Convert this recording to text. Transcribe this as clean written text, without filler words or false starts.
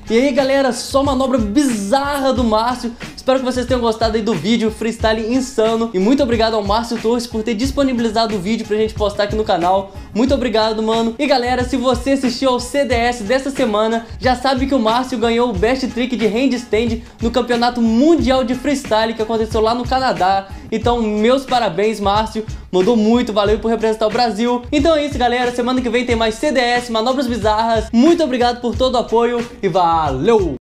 E aí galera, só manobra bizarra do Márcio. Espero que vocês tenham gostado aí do vídeo, freestyle insano. E muito obrigado ao Márcio Torres por ter disponibilizado o vídeo pra gente postar aqui no canal. Muito obrigado, mano. E galera, se você assistiu ao CDS dessa semana, já sabe que o Márcio ganhou o Best Trick de Handstand no Campeonato Mundial de Freestyle que aconteceu lá no Canadá. Então, meus parabéns, Márcio. Mandou muito, valeu por representar o Brasil. Então é isso, galera. Semana que vem tem mais CDS, manobras bizarras. Muito obrigado por todo o apoio e valeu!